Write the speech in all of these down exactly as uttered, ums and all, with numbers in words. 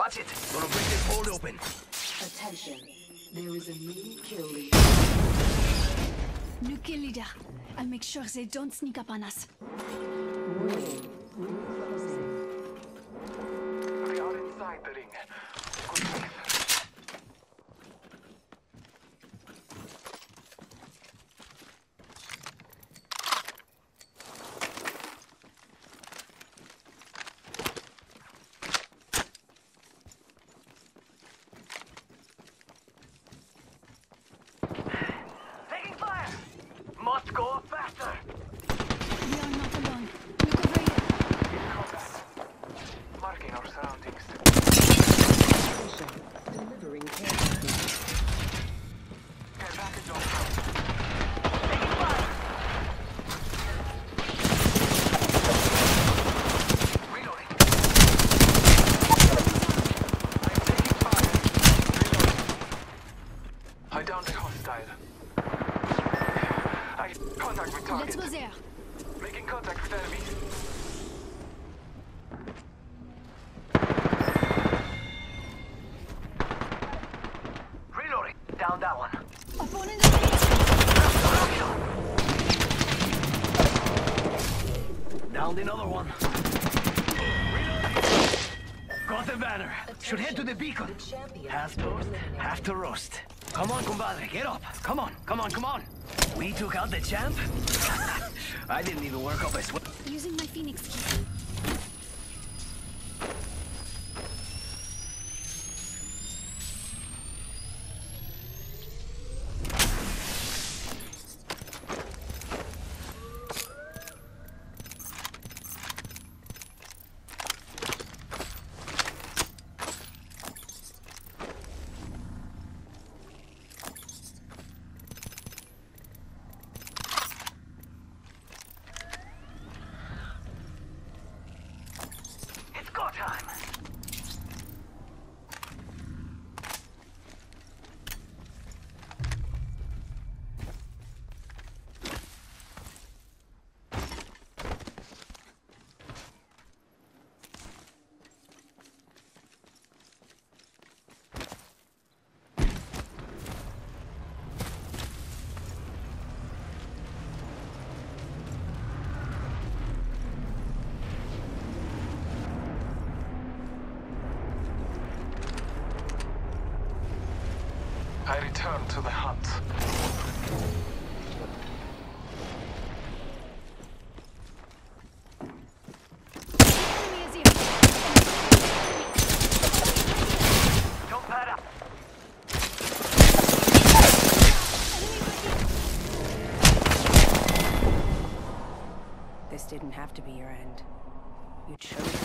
Watch it. Gonna break this hold open. Attention. There is a new kill leader. New kill leader. I'll make sure they don't sneak up on us. Warning. Ring closing. They are inside the ring. Good place. Taking fire! Must go faster! We are not alone. We'll cover you. In combat. Marking our surroundings. Station. Delivering care package. Care package on route. Taking fire! Reloading. I'm taking fire. Reloading. I downed a hostile. I contact with target. Let's go there. Making contact with enemy. Reloading. Down that one. Opponent Downed another one. Reloading. Got the banner. Should head to the beacon. The champion Half has been toast, eliminated. half to roast. Come on, compadre, get up. Come on, come on, come on. We took out the champ? I didn't even work up a sweat. using my Phoenix key. It's go time. I return to the hunt. Enemy is here. Jump pad up. This didn't have to be your end. You chose it.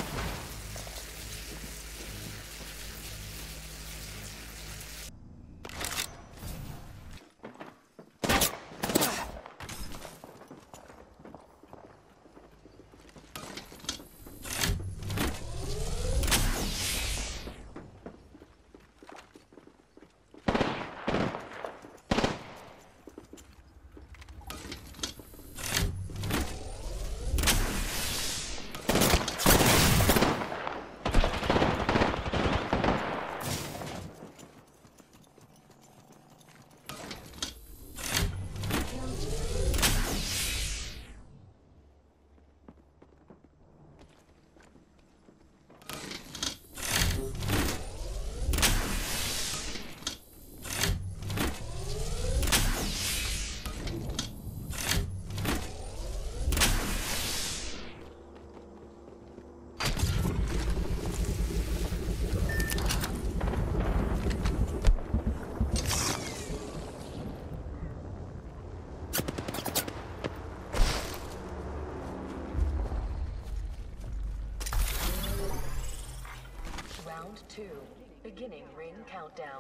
Round two. Beginning ring countdown.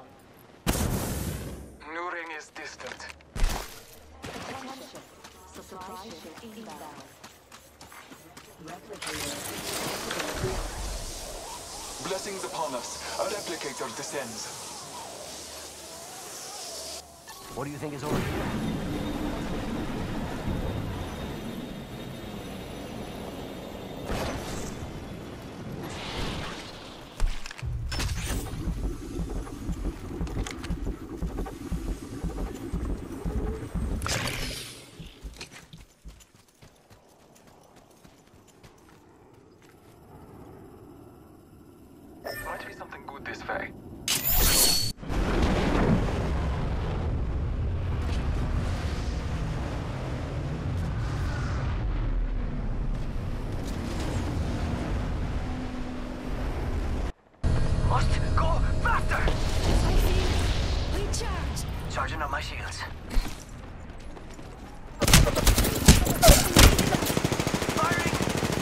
New ring is distant. Attention. Supply ship inbound. Replicator. Blessings upon us. A replicator descends. What do you think is over here? something good this way. Must go faster! I see. Recharge. Charging up my shields. Firing!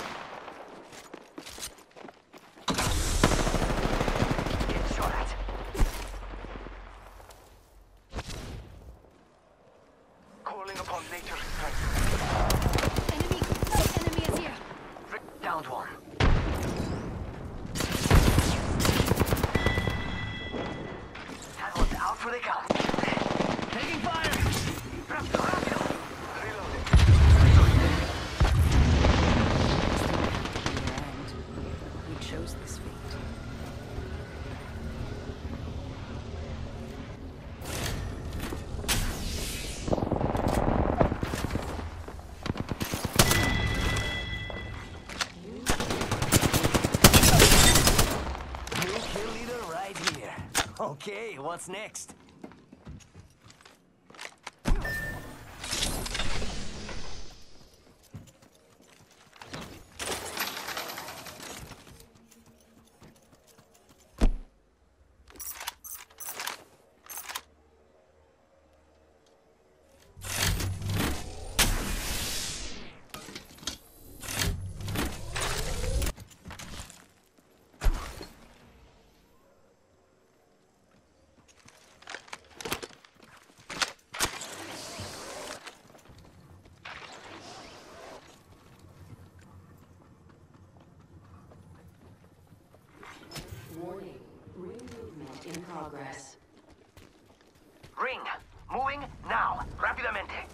Get shot at. Calling upon nature's strength. Enemy. Enemy is here. Downed one. That one's out for the count. Taking fire! Rápido, rápido! Reloading. And you chose this fate. New kill leader right here. Okay, what's next? Warning. Ring movement in progress. Ring. Moving now. Rápidamente.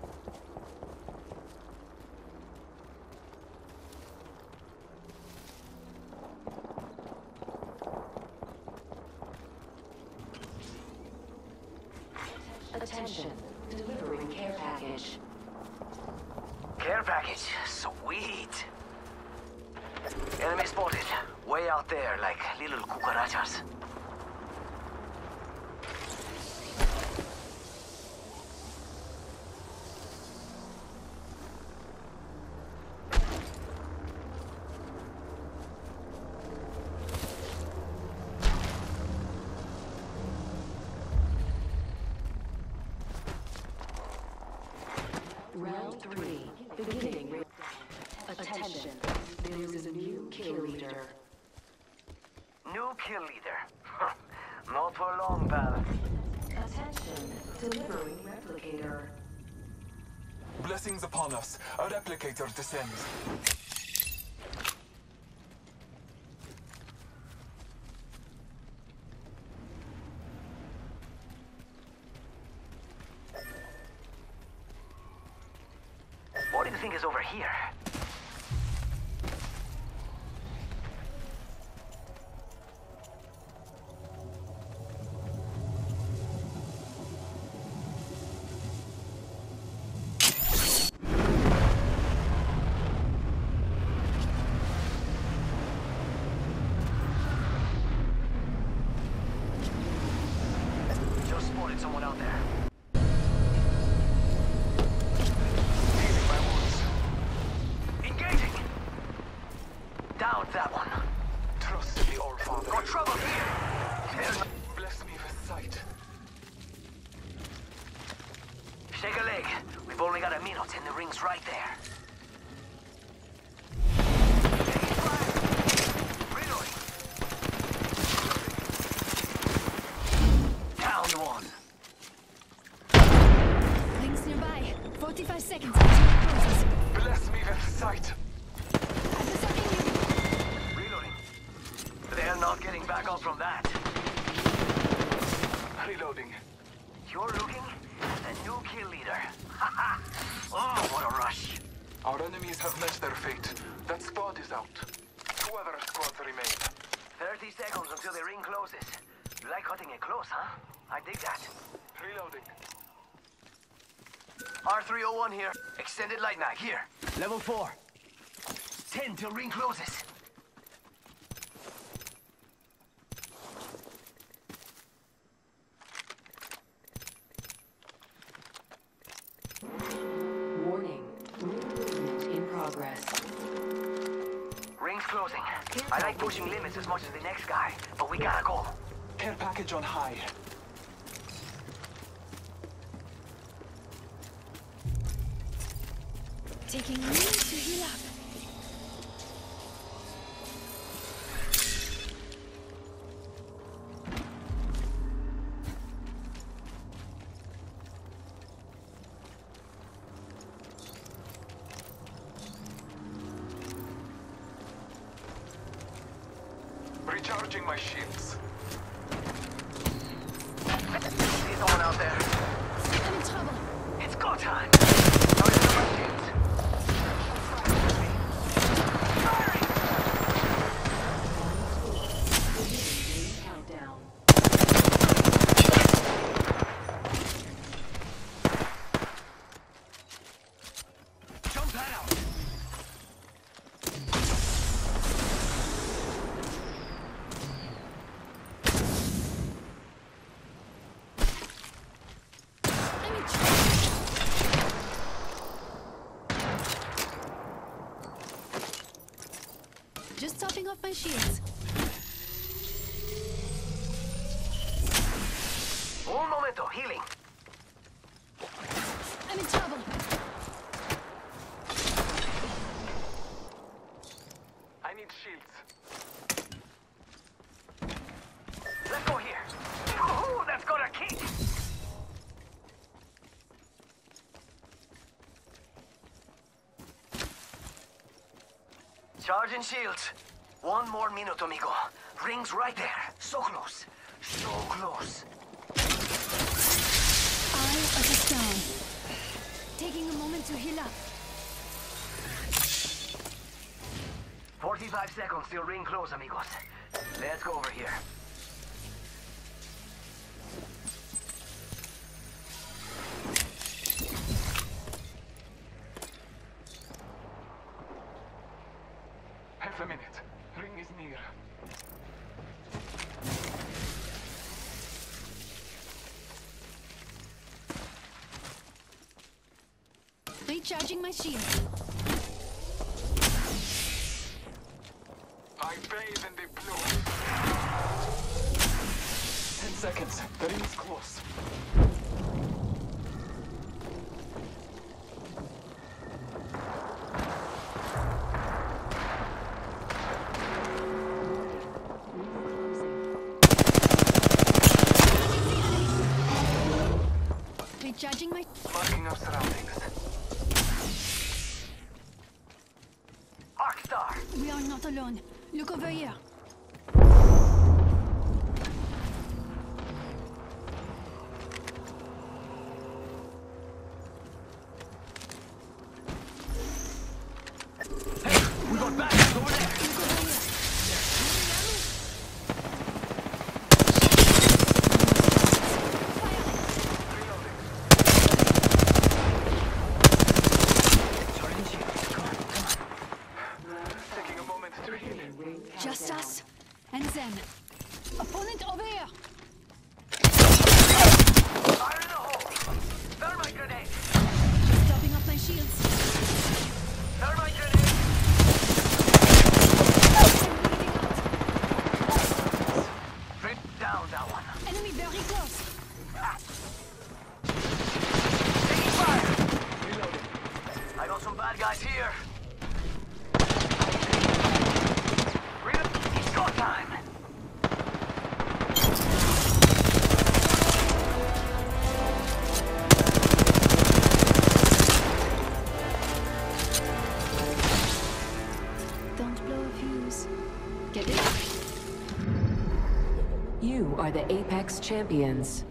Attention. Delivering care package. Care package. Sweet. Enemy spotted. Way out there, like little cucarachas. Round three. Beginning. Re- Attention. There is a new kill leader. New kill leader. Not for long, pal. Attention. Delivering replicator. Blessings upon us. A replicator descends. What do you think is over here? Just spotted someone out there. Healing my wounds. Engaging! Down that one. Trust the All Father. Got trouble here! They're not- Bless me with sight. Shake a leg. We've only got a minute and the ring's right there. Taking fire. Reloading. Downed one. Rings nearby. forty-five seconds until it closes. Bless me with sight. I'm attacking you. Reloading. They're not getting back up from that. Reloading. You're looking at a new kill leader. Haha. Oh, what a rush. Our enemies have met their fate. That squad is out. Two other squads remain. thirty seconds until the ring closes. You like cutting it close, huh? I dig that. Reloading. R three oh one here. Extended light mag here. Level four. ten till ring closes. I like pushing limits as much as the next guy, but we gotta go. Care package on high. Taking a minute to heal up. Recharging my shields. See someone out there? I'm in trouble. It's go time. Charging my shields. Firing! Countdown. Jump that out. I'm in trouble. Just topping off my shields. Un momento, healing. I'm in trouble. I need shields. Let's go here. Ooh, that's got a kick. Charging shields. One more minute, amigo. Ring's right there. So close. So close. Eye of the storm. Taking a moment to heal up. forty-five seconds till ring close, amigos. Let's go over here. Half a minute. Ring is near. Recharging my shield. I bathe in the blue. Ten seconds. The ring is close. Recharging my... Marking our surroundings. Arcstar! We are not alone. Look over here. We got back over there. Look over here. Charging shields. Come on, come on. Taking a moment to heal. Just us and them. Opponent over here. Fire in the hole. Thermite grenade. Topping up my shields. Thermite grenade. Straight down that one. Enemy very close. Taking fire. Reloading. I got some bad guys here. Reload. It's go time. Don't blow a fuse. Get it? You are the Apex Champions.